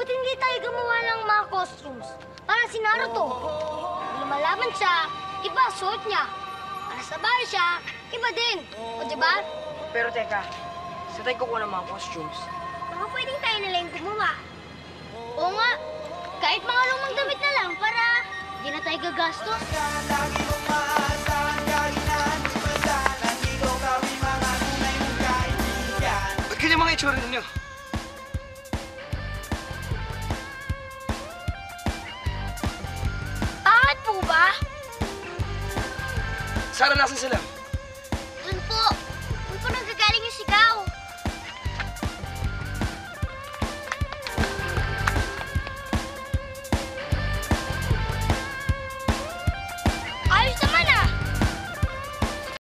ba't hindi tayo gumawa ng mga costumes? Para si Naruto. Pag lumalaban siya, iba suot niya. Para sa bahay siya, iba din. O diba? Pero teka, sa tayo kukuha ng mga costumes. Baka pwedeng tayo na lang gumawa. Oo nga. Kahit mga lumang damit na lang para di na tayo gagastos. Ba't ganyan mga itsura ninyo? Bakit po ba? Sara, nasan sila?